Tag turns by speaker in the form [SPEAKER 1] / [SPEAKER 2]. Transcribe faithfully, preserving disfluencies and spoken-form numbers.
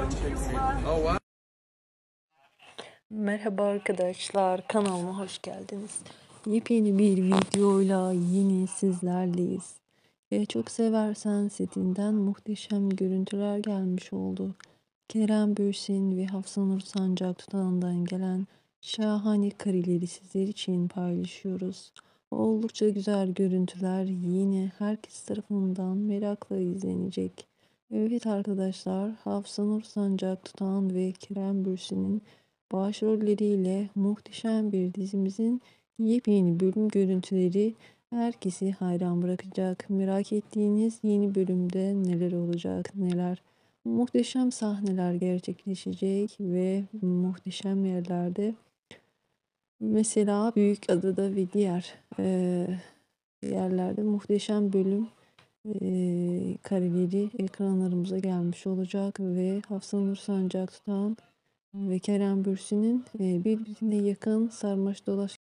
[SPEAKER 1] Merhaba arkadaşlar, kanalıma hoş geldiniz. Yepyeni bir videoyla yine sizlerleyiz. E, çok seversen setinden muhteşem görüntüler gelmiş oldu. Kerem Bürsin ve Hafsanur Sancak Tutağı'ndan gelen şahane kareleri sizler için paylaşıyoruz. Oldukça güzel görüntüler yine herkes tarafından merakla izlenecek. Evet arkadaşlar, Hafsanur Sancak Tutan ve Kerem Bürsin'in başrolleriyle muhteşem bir dizimizin yepyeni bölüm görüntüleri herkesi hayran bırakacak. Merak ettiğiniz yeni bölümde neler olacak, neler muhteşem sahneler gerçekleşecek ve muhteşem yerlerde, mesela Büyükada'da ve diğer e, yerlerde muhteşem bölüm e, kareleri ekranlarımıza gelmiş olacak ve Hafsanur Sancak Tutan ve Kerem Bürsin'in e, birbirine yakın sarmaş dolaş